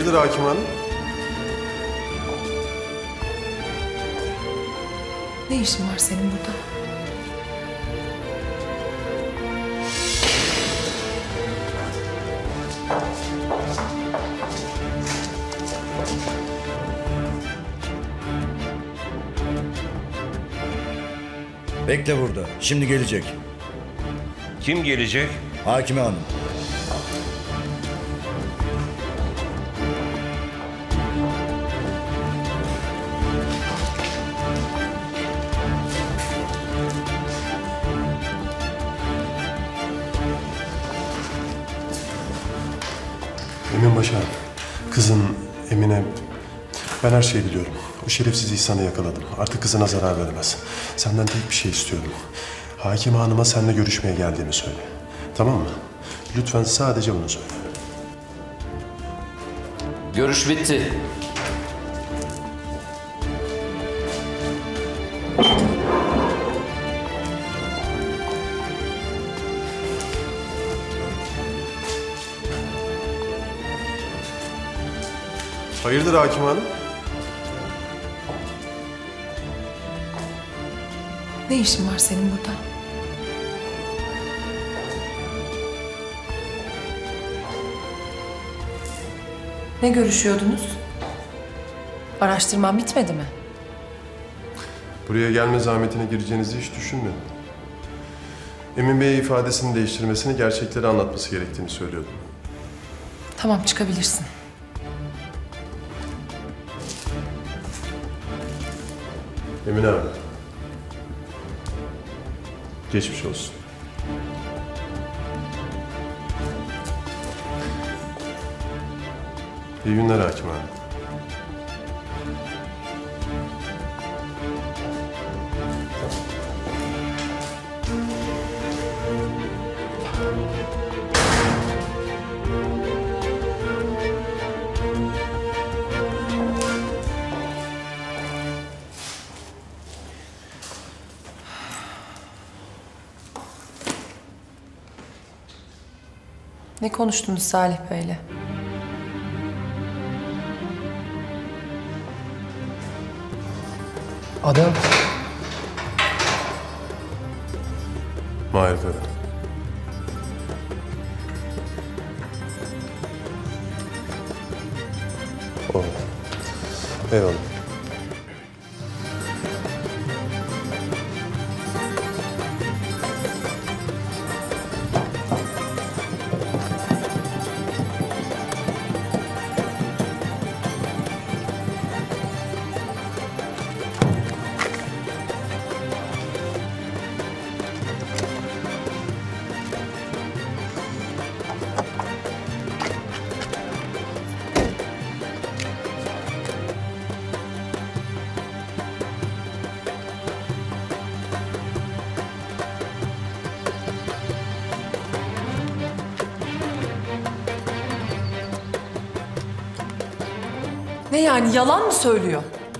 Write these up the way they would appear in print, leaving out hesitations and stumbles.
Hayırdır hakim hanım? Ne işin var senin burada? Bekle burada. Şimdi gelecek. Kim gelecek? Hakime hanım. Emin Başar, kızın Emine... Ben her şeyi biliyorum. O şerefsiz İhsan'ı yakaladım. Artık kızına zarar veremez. Senden tek bir şey istiyorum. Hakime hanıma seninle görüşmeye geldiğimi söyle. Tamam mı? Lütfen sadece bunu söyle. Görüş bitti. Hayırdır hakim hanım? Ne işin var senin burada? Ne görüşüyordunuz? Araştırman bitmedi mi? Buraya gelme zahmetine gireceğinizi hiç düşünmedim. Emin Bey'e ifadesini değiştirmesini, gerçekleri anlatması gerektiğini söylüyordum. Tamam, çıkabilirsin. Emine abi. Geçmiş olsun. İyi günler hakim abi. Ne konuştunuz Salih Bey'le? Adam. Mahir Kara. Oldu. Eyvallah. Ne yani, yalan mı söylüyor?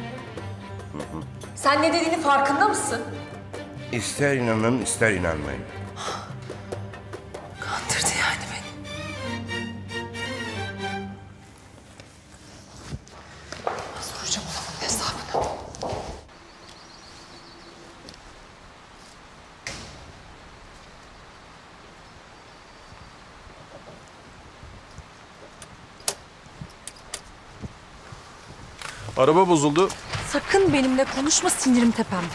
Sen ne dediğinin farkında mısın? İster inanın ister inanmayın. Kandırdı yani beni. Soracağım ona bunun hesabını. Araba bozuldu. Sakın benimle konuşma, sinirim tepemde.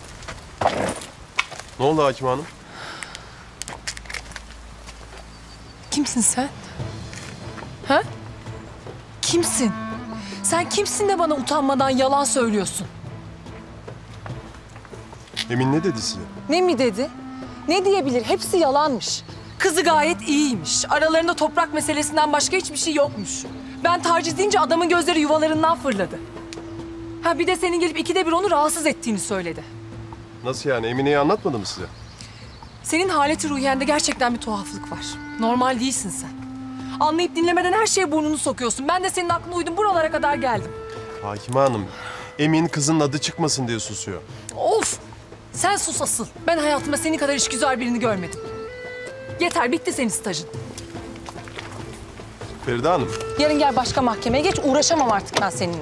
Ne oldu hakim hanım? Kimsin sen? Ha? Kimsin? Sen kimsin de bana utanmadan yalan söylüyorsun? Emin ne dedi size? Ne mi dedi? Ne diyebilir? Hepsi yalanmış. Kızı gayet iyiymiş. Aralarında toprak meselesinden başka hiçbir şey yokmuş. Ben taciz deyince adamın gözleri yuvalarından fırladı. Ha bir de senin gelip ikide bir onu rahatsız ettiğini söyledi. Nasıl yani? Emine'yi anlatmadı mı size? Senin haleti ruhiyende gerçekten bir tuhaflık var. Normal değilsin sen. Anlayıp dinlemeden her şeye burnunu sokuyorsun. Ben de senin aklına uydum, buralara kadar geldim. Hakime hanım, Emin kızın adı çıkmasın diye susuyor. Of! Sen sus asıl. Ben hayatımda senin kadar işgüzar birini görmedim. Yeter, bitti senin stajın. Feride Hanım. Yarın gel başka mahkemeye geç. Uğraşamam artık ben seninle.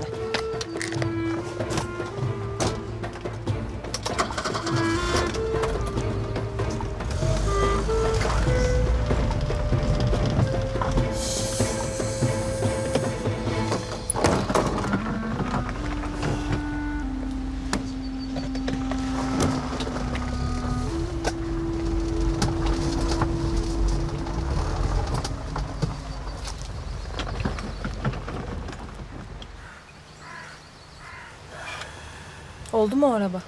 Oldu mu o araba?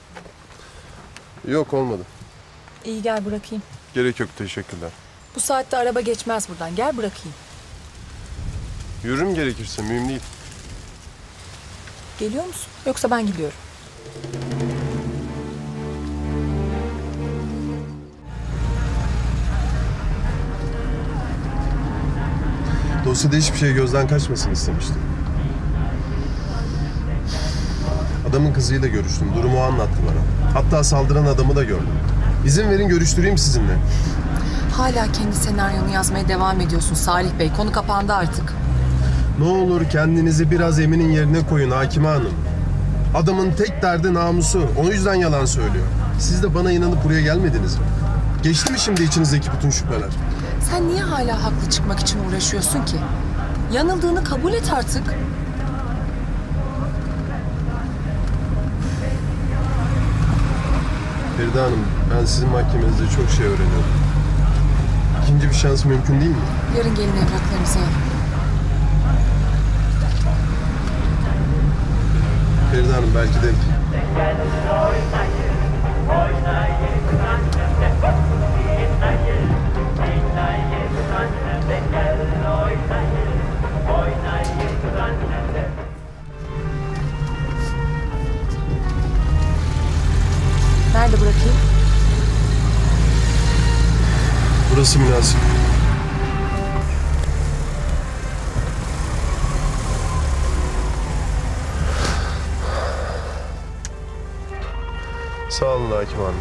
Yok, olmadı. İyi gel bırakayım. Gerek yok, teşekkürler. Bu saatte araba geçmez buradan. Gel bırakayım. Yürürüm gerekirse, mühim değil. Geliyor musun? Yoksa ben gidiyorum. Dosyada hiçbir şey gözden kaçmasın istemiştim. Adamın kızıyla görüştüm, durumu o anlattı bana. Hatta saldıran adamı da gördüm. İzin verin görüştüreyim sizinle. Hala kendi senaryonu yazmaya devam ediyorsun Salih Bey. Konu kapandı artık. Ne olur kendinizi biraz Emin'in yerine koyun Hakime Hanım. Adamın tek derdi namusu. O yüzden yalan söylüyor. Siz de bana inanıp buraya gelmediniz mi? Geçti mi şimdi içinizdeki bütün şüpheler? Sen niye hala haklı çıkmak için uğraşıyorsun ki? Yanıldığını kabul et artık. Feride Hanım, ben sizin mahkemenizde çok şey öğreniyorum. İkinci bir şans mümkün değil mi? Yarın gelin evraklarınızı alın. Feride Hanım, belki de... Nerede bırakayım? Burası münasip. Sağ olun Hakim Hanım.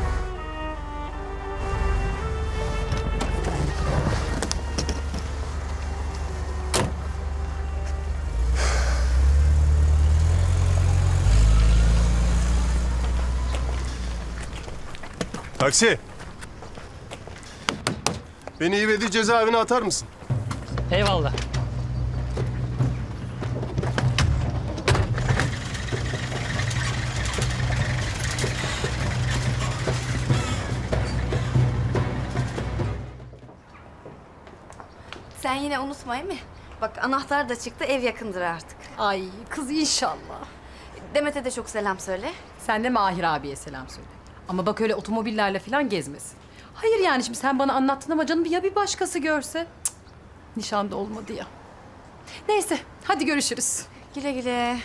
Taksi. Beni İvedi cezaevine atar mısın? Eyvallah. Sen yine unutma değil mi? Bak anahtar da çıktı, ev yakındır artık. Ay kız inşallah. Demet'e de çok selam söyle. Sen de Mahir abiye selam söyle. Ama bak öyle otomobillerle falan gezmesin. Hayır yani şimdi sen bana anlattın ama canım ya bir başkası görse? Cık, nişanda olmadı ya. Neyse hadi görüşürüz. Güle güle.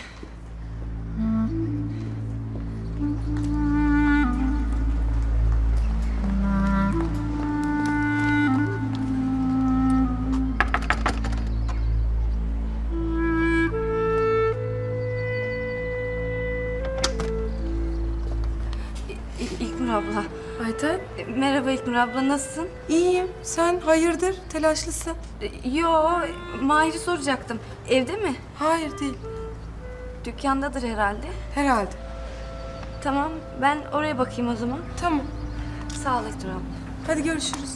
İlknur abla. Ayten, Merhaba İlknur abla, nasılsın? iyiyim. Sen hayırdır? Telaşlısın. Yo, Mahir'i soracaktım. Evde mi? Hayır değil. Dükkandadır herhalde. Herhalde. Tamam, ben oraya bakayım o zaman. Tamam. Sağ ol İlknur abla. Hadi görüşürüz.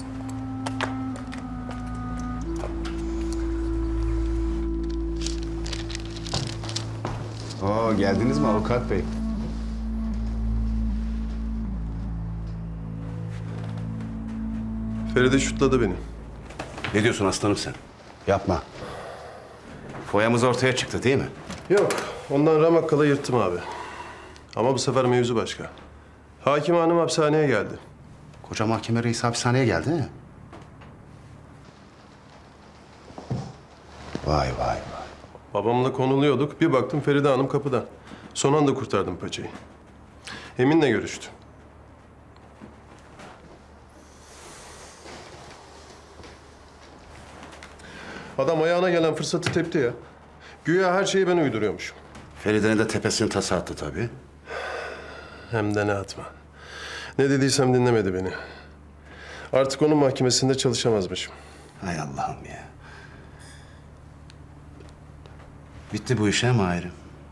Oo, geldiniz mi avukat bey? Feride şutladı beni. Ne diyorsun aslanım sen? Yapma. Foyamız ortaya çıktı değil mi? Yok, ondan ramakkala yırttım abi. Ama bu sefer mevzu başka. Hakim Hanım hapishaneye geldi. Koca mahkeme reisi hapishaneye geldi mi? Vay vay vay. Babamla konuluyorduk. Bir baktım Feride Hanım kapıda. Son anda kurtardım paçayı. Emin'le görüştü. Adam ayağına gelen fırsatı tepti ya. Güya her şeyi ben uyduruyormuşum. Feride'nin de tepesini tasa attı tabii. Hem de ne atma. Ne dediysem dinlemedi beni. Artık onun mahkemesinde çalışamazmışım. Hay Allah'ım ya. Bitti bu iş he Mahir'im?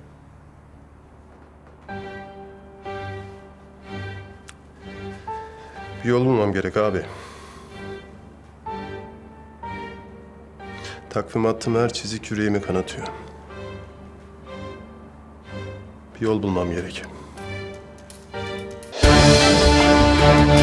Bir yol bulmam gerek abi. Takvim attığım her çizik yüreğimi kanatıyor. Bir yol bulmam gerek.